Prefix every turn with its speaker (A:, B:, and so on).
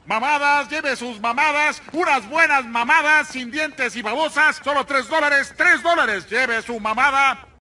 A: Mamadas, lleve sus mamadas, unas buenas mamadas sin dientes y babosas, solo $3, $3. Lleve su mamada.